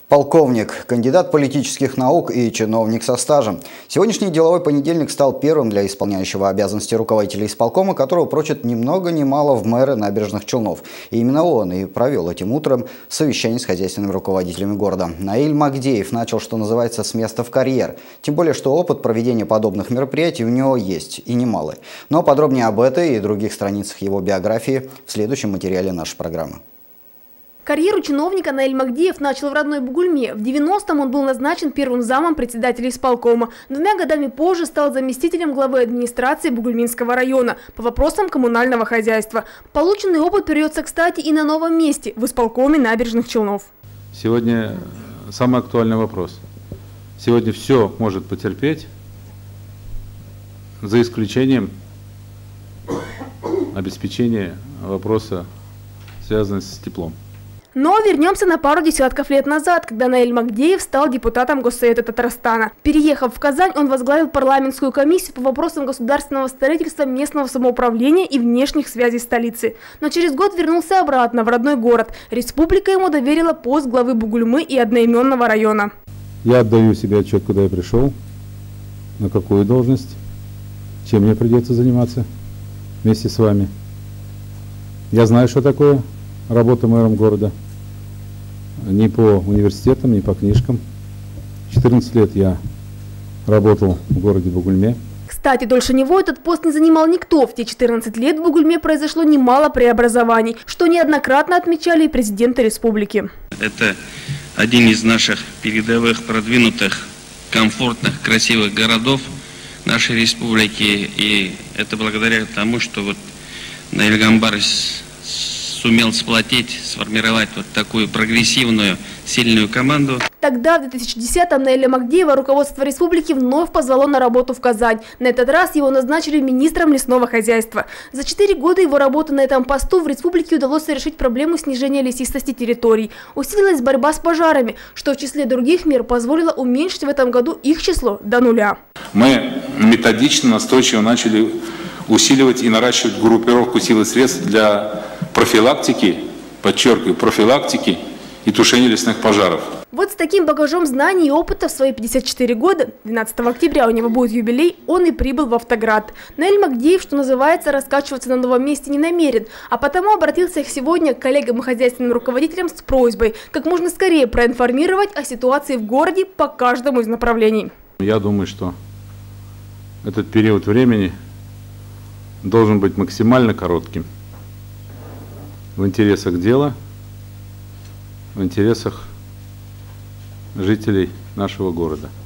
Полковник, кандидат политических наук и чиновник со стажем. Сегодняшний деловой понедельник стал первым для исполняющего обязанности руководителя исполкома, которого прочат ни много ни мало в мэры Набережных Челнов. И именно он и провел этим утром совещание с хозяйственными руководителями города. Наиль Магдеев начал, что называется, с места в карьер. Тем более, что опыт проведения подобных мероприятий у него есть, и немалый. Но подробнее об этой и других страницах его биографии в следующем материале нашей программы. Карьеру чиновника Наиль Магдеев начал в родной Бугульме. В 90-м он был назначен первым замом председателя исполкома. 2 годами позже стал заместителем главы администрации Бугульминского района по вопросам коммунального хозяйства. Полученный опыт передается, кстати, и на новом месте – в исполкоме Набережных Челнов. Сегодня самый актуальный вопрос. Сегодня все может потерпеть, за исключением обеспечения вопроса, связанного с теплом. Но вернемся на пару десятков лет назад, когда Наиль Магдеев стал депутатом Госсовета Татарстана. Переехав в Казань, он возглавил парламентскую комиссию по вопросам государственного строительства, местного самоуправления и внешних связей столицы. Но через год вернулся обратно в родной город. Республика ему доверила пост главы Бугульмы и одноименного района. Я отдаю себе отчет, куда я пришел, на какую должность, чем мне придется заниматься вместе с вами. Я знаю, что такое работа мэром города. Ни по университетам, ни по книжкам. 14 лет я работал в городе Бугульме. Кстати, дольше него этот пост не занимал никто. В те 14 лет в Бугульме произошло немало преобразований, что неоднократно отмечали и президенты республики. Это один из наших передовых, продвинутых, комфортных, красивых городов нашей республики. И это благодаря тому, что вот Наиль Гамбарович сумел сплотить, сформировать вот такую прогрессивную, сильную команду. Тогда, в 2010-м, Наиля Магдеева руководство республики вновь позвало на работу в Казань. На этот раз его назначили министром лесного хозяйства. За 4 года его работы на этом посту в республике удалось решить проблему снижения лесистости территорий. Усилилась борьба с пожарами, что в числе других мер позволило уменьшить в этом году их число до 0. Мы методично, настойчиво начали усиливать и наращивать группировку сил и средств для профилактики, подчеркиваю, профилактики и тушения лесных пожаров. Вот с таким багажом знаний и опыта в свои 54 года, 12 октября у него будет юбилей, он и прибыл в Автоград. Наиль Магдеев, что называется, раскачиваться на новом месте не намерен, а потому обратился сегодня к коллегам и хозяйственным руководителям с просьбой как можно скорее проинформировать о ситуации в городе по каждому из направлений. Я думаю, что этот период времени должен быть максимально коротким. В интересах дела, в интересах жителей нашего города.